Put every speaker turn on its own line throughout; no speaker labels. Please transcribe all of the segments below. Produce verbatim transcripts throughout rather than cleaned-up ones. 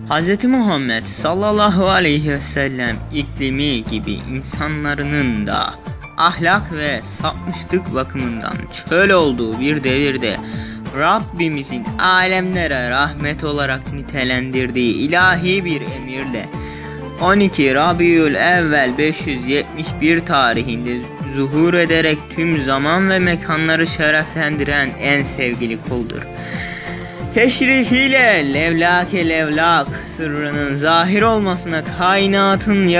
haz Muhammed sallallahu aleyhi ve sellem iklimi gibi insanların da ahlak ve sapmışlık bakımından çöl olduğu bir devirde Rabbimizin alemlere rahmet olarak nitelendirdiği ilahi bir emirle on iki Rabiülevvel beş yüz yetmiş bir tarihinde zuhur ederek tüm zaman ve mekanları şereflendiren en sevgili kuldur. Teşrifiyle levlak-e levlak sırrının zahir olmasına kainatın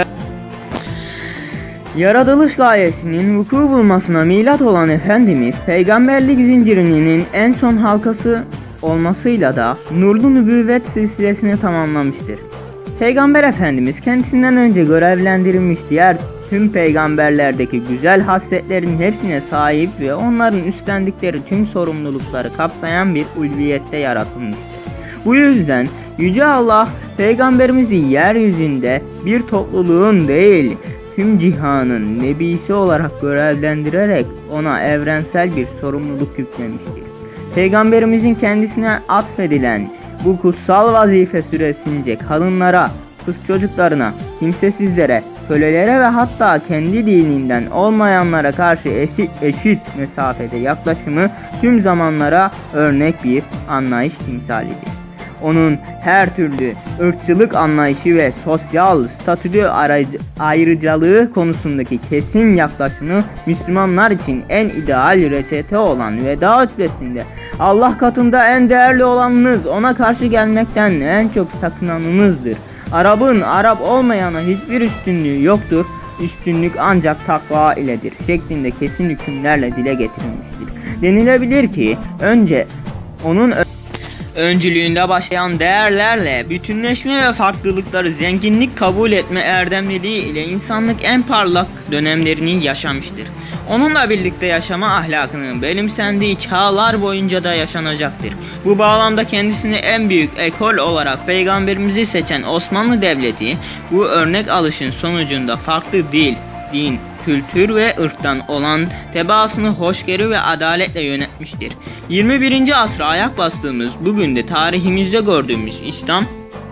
yaratılış gayesinin vuku bulmasına milat olan Efendimiz peygamberlik zincirinin en son halkası olmasıyla da nurlu nübüvvet silsilesini tamamlamıştır. Peygamber Efendimiz kendisinden önce görevlendirilmiş diğer tüm peygamberlerdeki güzel hasletlerin hepsine sahip ve onların üstlendikleri tüm sorumlulukları kapsayan bir ulviyette yaratılmıştır. Bu yüzden Yüce Allah peygamberimizi yeryüzünde bir topluluğun değil tüm cihanın nebisi olarak görevlendirerek ona evrensel bir sorumluluk yüklemiştir. Peygamberimizin kendisine atfedilen bu kutsal vazife süresince kadınlara, kız çocuklarına, kimsesizlere, kölelere ve hatta kendi dininden olmayanlara karşı eşit, eşit mesafede yaklaşımı tüm zamanlara örnek bir anlayış timsalidir. Onun her türlü ırkçılık anlayışı ve sosyal statü ayrıcalığı konusundaki kesin yaklaşımı Müslümanlar için en ideal reçete olan veda hutbesinde Allah katında en değerli olanınız, ona karşı gelmekten en çok sakınanınızdır. Arap'ın Arap olmayana hiçbir üstünlüğü yoktur. Üstünlük ancak takva iledir şeklinde kesin hükümlerle dile getirilmiştir. Denilebilir ki önce onun öncülüğünde başlayan değerlerle bütünleşme ve farklılıkları zenginlik kabul etme erdemliliği ile insanlık en parlak dönemlerini yaşamıştır. Onunla birlikte yaşama ahlakının benimsendiği çağlar boyunca da yaşanacaktır. Bu bağlamda kendisini en büyük ekol olarak peygamberimizi seçen Osmanlı Devleti bu örnek alışın sonucunda farklı dil, din, kültür ve ırktan olan tebaasını hoşgörü ve adaletle yönetmiştir. yirmi birinci asra ayak bastığımız bugün de tarihimizde gördüğümüz İslam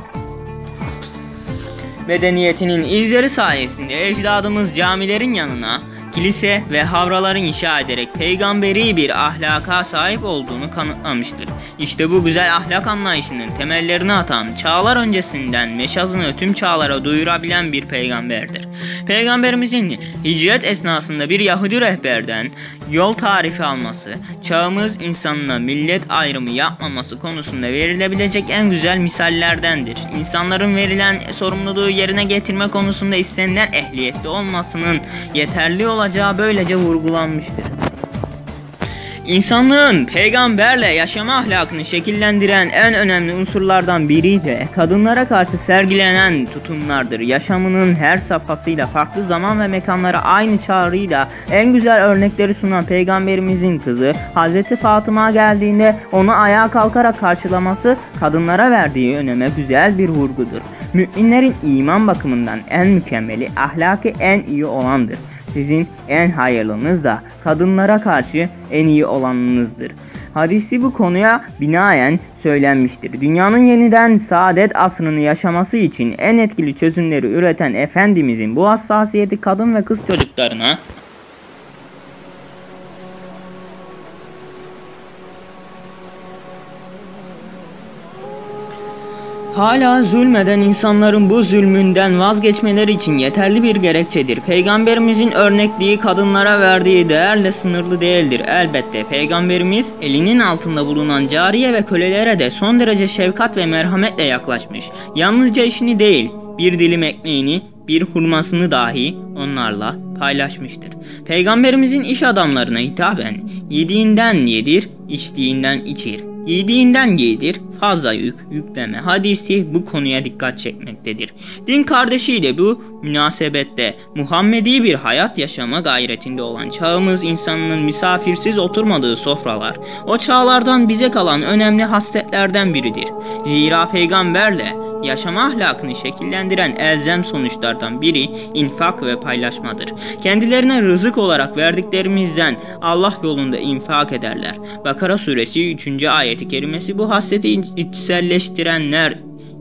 medeniyetinin izleri sayesinde ecdadımız camilerin yanına kilise ve havraları inşa ederek peygamberi bir ahlaka sahip olduğunu kanıtlamıştır. İşte bu güzel ahlak anlayışının temellerini atan, çağlar öncesinden meşazını tüm çağlara duyurabilen bir peygamberdir. Peygamberimizin hicret esnasında bir Yahudi rehberden yol tarifi alması, çağımız insanına millet ayrımı yapmaması konusunda verilebilecek en güzel misallerdendir. İnsanların verilen sorumluluğu yerine getirme konusunda istenilen ehliyetli olmasının yeterli olacağı böylece vurgulanmıştır. İnsanlığın peygamberle yaşama ahlakını şekillendiren en önemli unsurlardan biri de kadınlara karşı sergilenen tutumlardır. Yaşamının her safhasıyla farklı zaman ve mekanlara aynı çağrıyla en güzel örnekleri sunan peygamberimizin kızı Hazreti Fatıma geldiğinde onu ayağa kalkarak karşılaması kadınlara verdiği öneme güzel bir vurgudur. Müminlerin iman bakımından en mükemmeli, ahlakı en iyi olandır. Sizin en hayırlınız da kadınlara karşı en iyi olanınızdır. Hadisi bu konuya binaen söylenmiştir. Dünyanın yeniden saadet asrını yaşaması için en etkili çözümleri üreten Efendimizin bu hassasiyeti kadın ve kız çocuklarına hala zulmeden insanların bu zulmünden vazgeçmeleri için yeterli bir gerekçedir. Peygamberimizin örnekliği kadınlara verdiği değerle sınırlı değildir. Elbette Peygamberimiz elinin altında bulunan cariye ve kölelere de son derece şefkat ve merhametle yaklaşmış. Yalnızca işini değil, bir dilim ekmeğini, bir hurmasını dahi onlarla paylaşmıştır. Peygamberimizin iş adamlarına hitaben yediğinden yedir, içtiğinden içir. Yediğinden giydir, fazla yük yükleme hadisi bu konuya dikkat çekmektedir. Din kardeşiyle bu münasebette Muhammedi bir hayat yaşama gayretinde olan çağımız insanının misafirsiz oturmadığı sofralar, o çağlardan bize kalan önemli hasletlerden biridir. Zira peygamberle yaşama ahlakını şekillendiren elzem sonuçlardan biri infak ve paylaşmadır. Kendilerine rızık olarak verdiklerimizden Allah yolunda infak ederler. Bakara suresi üçüncü ayeti kerimesi bu hasleti içselleştirenler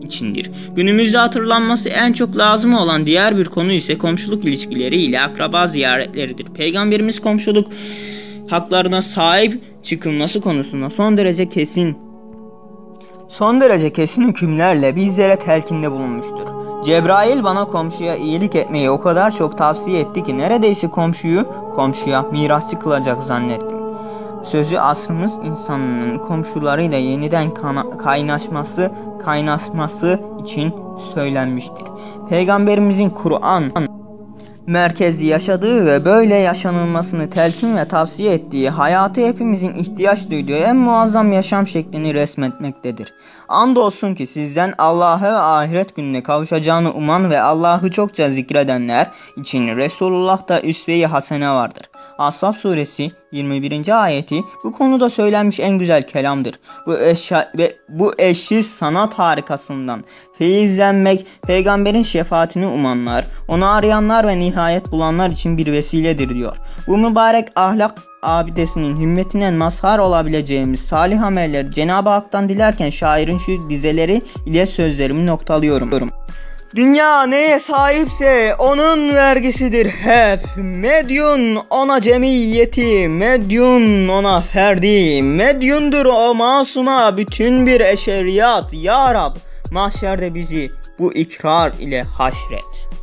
içindir. Günümüzde hatırlanması en çok lazım olan diğer bir konu ise komşuluk ilişkileri ile akraba ziyaretleridir. Peygamberimiz komşuluk haklarına sahip çıkılması konusunda son derece kesin son derece kesin hükümlerle bizlere telkinde bulunmuştur. Cebrail bana komşuya iyilik etmeyi o kadar çok tavsiye etti ki neredeyse komşuyu komşuya mirasçı kılacak zannettim. Sözü asrımız insanının komşularıyla yeniden kaynaşması, kaynaşması için söylenmiştir. Peygamberimizin Kur'an merkezli yaşadığı ve böyle yaşanılmasını telkin ve tavsiye ettiği, hayatı hepimizin ihtiyaç duyduğu en muazzam yaşam şeklini resmetmektedir. Andolsun ki sizden Allah'a ve ahiret gününe kavuşacağını uman ve Allah'ı çokça zikredenler için Resulullah'ta üsve-i hasene vardır. Ashab suresi yirmi birinci ayeti bu konuda söylenmiş en güzel kelamdır. Bu eşya ve bu eşsiz sanat harikasından feyizlenmek, peygamberin şefaatini umanlar, onu arayanlar ve nihayet bulanlar için bir vesiledir diyor. Bu mübarek ahlak abidesinin himmetine mazhar olabileceğimiz salih amelleri Cenab-ı Hak'tan dilerken şairin şu dizeleri ile sözlerimi noktalıyorum. Dünya neye sahipse onun vergisidir hep. Medyun ona cemiyeti, medyun ona ferdi. Medyundur o masuma bütün bir eşeriyat. Ya Rab, mahşerde bizi bu ikrar ile haşret.